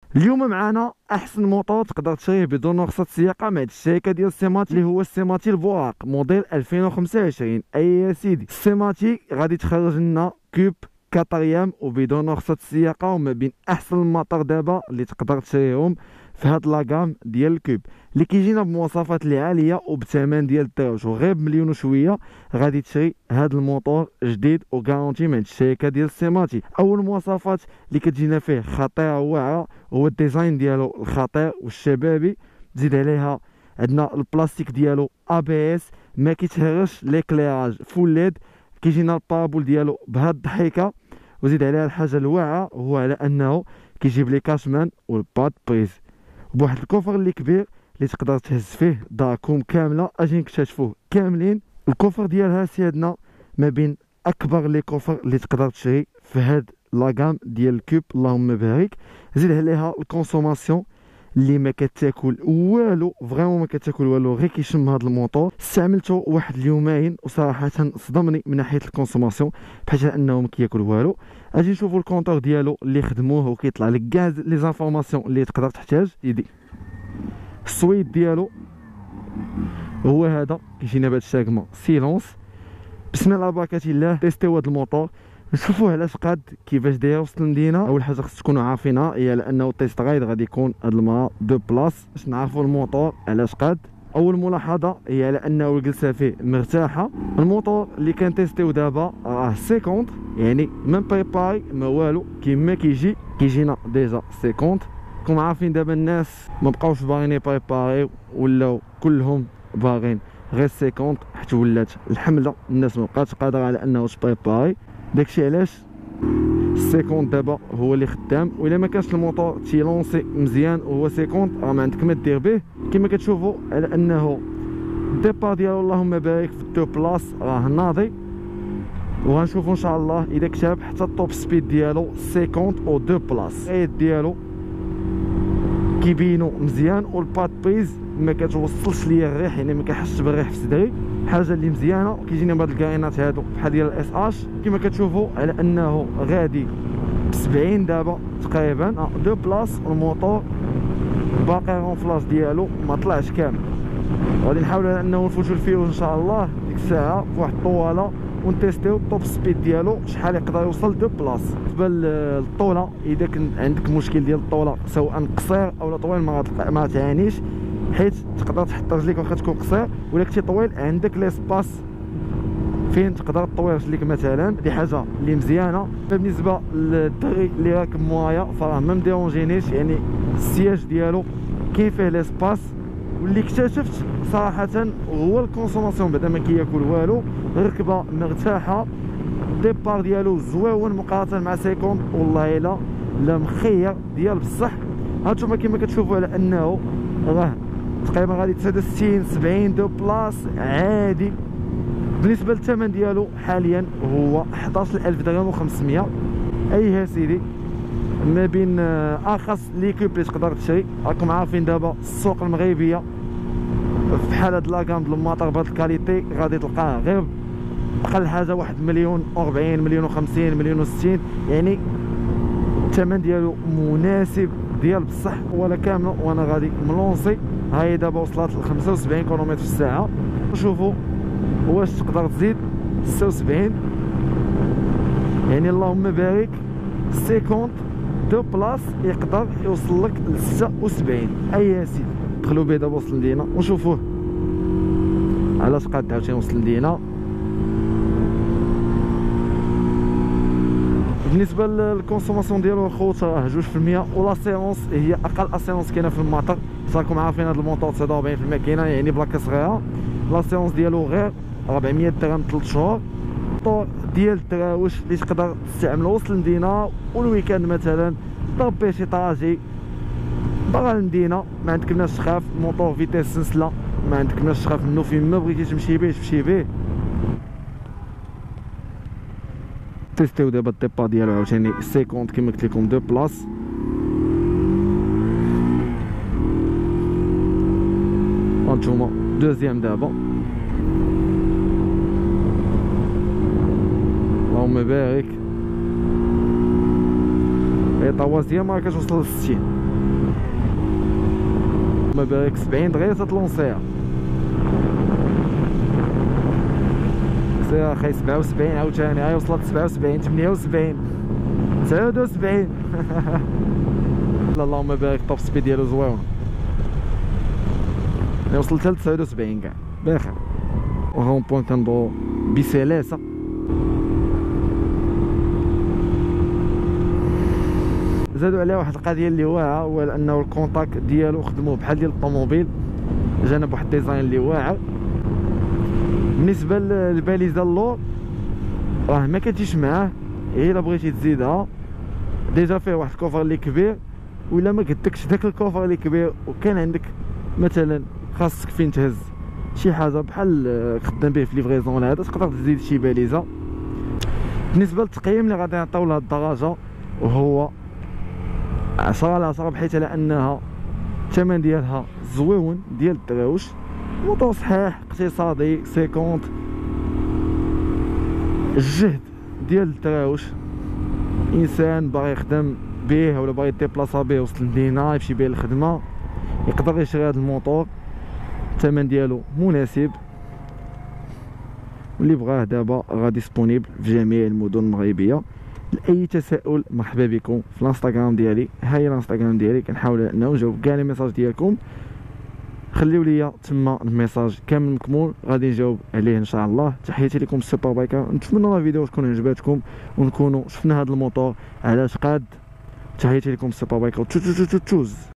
اليوم معنا احسن موطور تقدر تشريه بدون رخصه سياقه مع الشركه ديال سيماتي اللي هو السيماتي البوراق موديل 2025. اي يا سيدي السيماتي غادي تخرج لنا كوب كاتريام وبدون رخصه سياقه، وما بين احسن المطار دابا اللي تقدر تشريهم في هاد لاكام ديال الكوب اللي كيجينا بمواصفات اللي عاليه وبثمن ديال الدراوش، وغير بمليون وشويه غادي تشري هاد الموطور جديد وغارونتي من الشركه ديال سيماتي. اول مواصفات اللي كتجينا فيه خطيره واعره هو الديزاين ديالو الخطير والشبابي، تزيد عليها عندنا البلاستيك ديالو ABS ما كيتهرش، ليكليراج فول ليد، كيجينا البارابول ديالو بهاد الضحيكه، وزيد عليها الحاجه الواعره هو على انه كيجيب لي كاشمان والباد بريز بواحد الكوفر اللي كبير اللي تقدر تهز فيه داركم كامله. اجي نكتشفوه كاملين. الكوفر ديالها سيادنا ما بين اكبر لي كوفر اللي تقدر تشري في هاد لاكام ديال الكوب، اللهم بارك. زيد عليها الكونسوماسيون اللي ما كتاكل والو، فريمون ما كتاكل والو، غير كيشم هذا الموطور. استعملته واحد اليومين وصراحه صدمني من ناحيه الكونسوماسيون بحيث انه ما كياكل والو. اجي نشوفوا الكونتور ديالو اللي خدموه وكيطلع لك كاع لي زانفورماسيون اللي تقدر تحتاج. يدي السويد ديالو هو هذا، كيجينا بهذا الشاكمه سيلونس. بسم الله بركه الله. تيستيو هذا الموطور نشوفوه علاش قاد كيفاش داير وسط المدينه. اول حاجه خص تكونوا عارفينها هي لانه التيست رايد غادي يكون هاد المره دو بلاص باش نعرفوا الموطور علاش قاد. اول ملاحظه هي على انه الجلسه فيه مرتاحه. الموطور اللي كان تيستيو دابا راه 50، يعني من بريباري ما والو، كيما كيجينا ديجا 50. كون عارفين دابا الناس ما بقاوش باغيين يبريباريو، ولاو كلهم باغين غير 50، حيت ولات الحمله الناس ما بقاتش قادره على انه تبريباري. داكشي علاش 50 دابا هو اللي خدام. والا ما كانش الموطور تيلونسي مزيان وهو 50 راه ما عندك ما دير به. كما كتشوفوا على انه الديبار ديالو اللهم بارك في الدو بلاص راه ناضي، وغنشوفوا ان شاء الله اذا كتاب حتى التوب سبيد ديالو 50 او دو بلاص. العيد ديالو كيبينوا مزيان، والباد بريز ما كتوصلش ليا الريح، يعني ما كنحسش بالريح في صدري. حاجه اللي مزيانه كيجينا بهاد الكاينات هادو بحال ديال الاس اش. كما كتشوفوا على انه غادي ب 70 دابا تقريبا دو بلاص. الموطور باقي رونفلاج ديالو ما طلعش كامل، غادي نحاولوا على انه نفوتوا الفيوز ان شاء الله ديك الساعه فواحد الطواله ونتيستيو التوب سبيد ديالو شحال يقدر يوصل دو بلاص. بالنسبه للطوله، اذا كان عندك مشكل ديال الطوله سواء قصير او طويل ما تعانيش، حيت تقدر تحط رجليك واخا تكون قصير، ولا كنتي طويل عندك ليسباس فين تقدر تطوي رجليك مثلا. هذه حاجه اللي مزيانه. بالنسبه للدري اللي راكب معايا فراه ما مديرونجينيش، يعني السياج ديالو كاين فيه ليسباس. واللي اكتشفت صراحه هو الكونسوماسيون بعدا ما كياكل والو، ركبه مرتاحه، الديبار ديالو زويون مقارنه مع 50. والله لا مخير ديال بصح. هانتوما كما كتشوفوا على انه راه تقريبا غادي تسد 60 70 دو بلاص عادي. بالنسبه للثمن ديالو حاليا هو 11000 درهم و500. ايها سيدي ما بين ارخص ليكوب اللي تقدر تشري. راكم عارفين دابا السوق المغربيه في حال هاد لاكام ديال الماطر بهاد الكاليتي غادي تلقاه غير اقل حاجه 1,040,000 1,050,000 1,060، يعني الثمن ديالو مناسب ديال بصح ولا كامله. وانا غادي ملونسي هاي دابا وصلت ل 75 كيلومتر في الساعه. شوفوا واش تقدر تزيد 76، يعني اللهم بارك 50 دو بلاص يقدر يوصل لك ل 76. اي سيدي دخلوا به دابا وسط المدينه ونشوفوه علاش قاد عاوتاني وسط المدينه. بالنسبه للكونسوماسيون ديالو الخوت راه 2%، ولا سيونس هي اقل اسيونس كاينه في المطر. راكم عارفين هذا الموطور 49 في الماكينه، يعني بلاكه صغيره. لا سيونس ديالو غير 400 درهم 3 شهور. الموطور ديال الدراوش اللي تقدر تستعملو وسط المدينه والويكاند مثلا، ضرب شي طراجي برا المدينه ما عندك مناش تخاف. الموطور فيتيس سنسله ما عندك مناش تخاف منه، فين ما بغيتي تمشي به تمشي به. تيستيو دابا الديبا ديالو عاوتاني 50 كما قلت لكم دو بلاص. هانتوما دوزيام دابا اللهم بارك. اي طوازيام راه كتوصل ل 60. ما بالك 70 دغيا تتلونسيها. سير اخي 77 عاوتاني، هاي وصلت 77 78 79 اللهم بارك. توب سبيد ديالو زويون، وصلت ل 79 كاع بخير. وهون بوين كندو بسلاسه. زادوا عليها واحد القضيه اللي واعره، هو انه الكونتاك ديالو خدموه بحال ديال الطوموبيل، جانا بواحد الديزاين اللي واعر. بالنسبه للباليزه اللور راه ما كتجيش معاه، هي الا بغيتي تزيدها ديجا فيه واحد الكوفر اللي كبير، ولا ما قدكش داك الكوفر اللي كبير وكان عندك مثلا خاصك فين تهز شي حاجه بحال خدام به في ليفريزون هذا، تقدر تزيد شي باليزه. بالنسبه للتقييم اللي غادي نعطيو لهاد الدراجه وهو 10/10، بحيث على انها الثمن ديالها زويون ديال الدراوش، موتور صحيح اقتصادي 50. الجهد ديال الدراوش، انسان باغي يخدم به ولا باغي يديبلاصا به وسط المدينه يمشي به الخدمه يقدر يشري هذا الموتور، الثمن ديالو مناسب. واللي بغاه دابا راه ديسپونيبل في جميع المدن المغربيه. لاي تساؤل مرحبا بكم في الانستغرام ديالي، هاي الانستغرام ديالي كنحاول انه نجاوب كاع لي ميساج ديالكم. خليو ليا تما الميساج كامل مكمول غادي نجاوب عليه ان شاء الله. تحياتي لكم السوبر بايكر، نتمنى الفيديو تكون عجباتكم ونكونوا شفنا هذا الموتور علاش قاد. تحياتي لكم السوبر بايكر، تشوز.